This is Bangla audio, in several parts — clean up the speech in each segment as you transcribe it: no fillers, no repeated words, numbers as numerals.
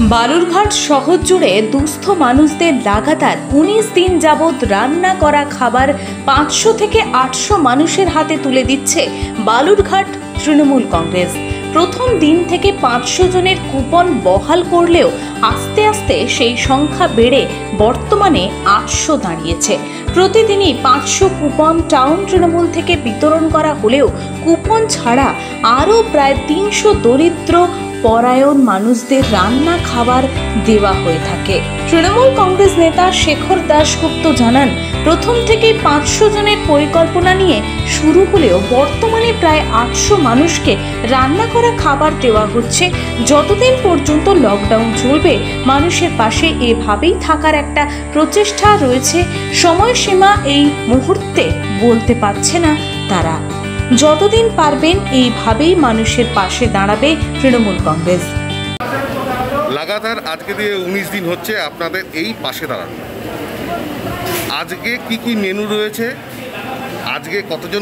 বালুরঘাট শহর জুড়ে দুস্থ মানুষদের লাগাতার ১৯ দিন যাবৎ রান্না করা খাবার ৫০০ থেকে ৮০০ মানুষের হাতে তুলে দিচ্ছে বালুরঘাট তৃণমূল কংগ্রেস। প্রথম দিন থেকে ৫০০ জনের কুপন বহাল করলেও আস্তে আস্তে সেই সংখ্যা বেড়ে বর্তমানে ৮০০ দাঁড়িয়েছে। প্রতিদিনই ৫০০ কুপন টাউন তৃণমূল থেকে বিতরণ করা হলেও কুপন ছাড়া আরও প্রায় ৩০০ দরিদ্র পরায়ণ মানুষদের রান্না খাবার দেওয়া হয়ে থাকে। তৃণমূল কংগ্রেস নেতা শেখর দাশগুপ্ত জানান, প্রথম থেকেই ৫০০ জনের পরিকল্পনা নিয়ে শুরু হলেও বর্তমানে প্রায় ৮০০ মানুষকে রান্না করা খাবার দেওয়া হচ্ছে। যতদিন পর্যন্ত লকডাউন চলবে মানুষের পাশে এভাবেই থাকার একটা প্রচেষ্টা রয়েছে। সময়সীমা এই মুহূর্তে বলতে পারছে না তারা। যতদিন পারবেন এইভাবেই মানুষের পাশে দাঁড়াবে তৃণমূল কংগ্রেস। লাগাতার আজকে দিয়ে ১৯ দিন হচ্ছে আপনাদের এই পাশে দাঁড়ানো। আজকে কি কি মেনু রয়েছে, আজকে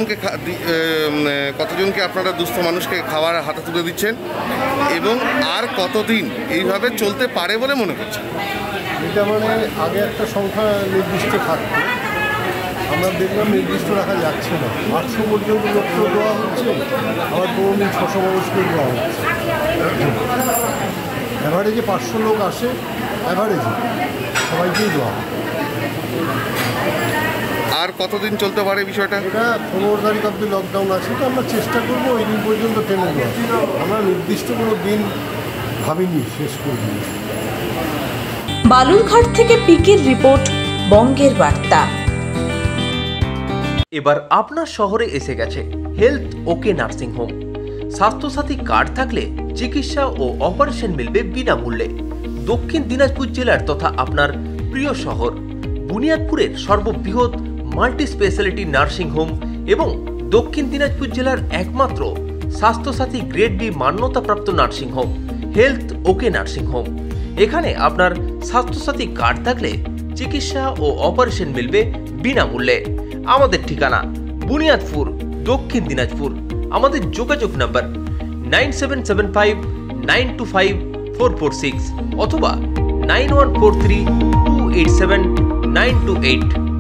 কতজনকে আপনারা দুস্থ মানুষকে খাবার হাতে তুলে দিচ্ছেন এবং আর কতদিন এইভাবে চলতে পারে বলে মনে করছেন? এটা আগে একটা সংখ্যা নির্দিষ্ট থাকতো, আমরা দেখলাম নির্দিষ্ট রাখা যাচ্ছে না। ৮০০ পর্যন্ত লক্ষ্য দেওয়া হচ্ছে, আবার কোনোদিন ৬০০ মানুষকে দেওয়া হচ্ছে। অ্যাভারেজে ৫০০ লোক আসে, অ্যাভারেজে সবাইকেই দেওয়া হয়। আর কতদিন চলতে পারে বিষয়টা? এটা ১৫ তারিখ অব্দি লকডাউন আছে, তো আমরা চেষ্টা করবো ওই দিন পর্যন্ত টেনে দেওয়া। আমরা নির্দিষ্ট কোনো দিন ভাবিনি শেষ করব। বালুরঘাট থেকে পিকির রিপোর্ট, বঙ্গের বার্তা। এবার আপনার শহরে এসে গেছে Health Okay Nursing Home. Swasthya Sathi card থাকলে চিকিৎসা ও অপারেশন মিলবে বিনামূল্যে। দক্ষিণ দিনাজপুর জেলার তথা আপনার প্রিয় শহর বুনিয়াদপুরের সর্ববৃহৎ মাল্টি স্পেশালিটি নার্সিং হোম এবং দক্ষিণ দিনাজপুর জেলার একমাত্র স্বাস্থ্যসাথী গ্রেড বি মান্যতাপ্রাপ্ত nursing home Health Okay Nursing Home. এখানে আপনার স্বাস্থ্যসাথী কার্ড থাকলে চিকিৎসা ও অপারেশন মিলবে বিনামূল্যে। আমাদের ঠিকানা বুনিয়াদপুর, দক্ষিণ দিনাজপুর। আমাদের যোগাযোগ নাম্বার 9775925446 অথবা 9143287928।